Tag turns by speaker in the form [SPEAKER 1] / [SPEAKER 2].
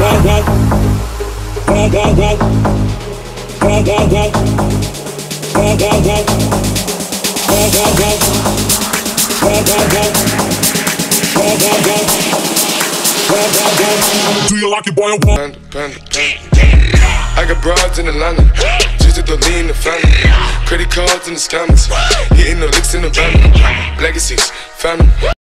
[SPEAKER 1] Do you like it, boy?
[SPEAKER 2] I got broads in Atlanta, just to lean the family. Credit cards in the scammers, hitting the licks in the van. Legacies, family.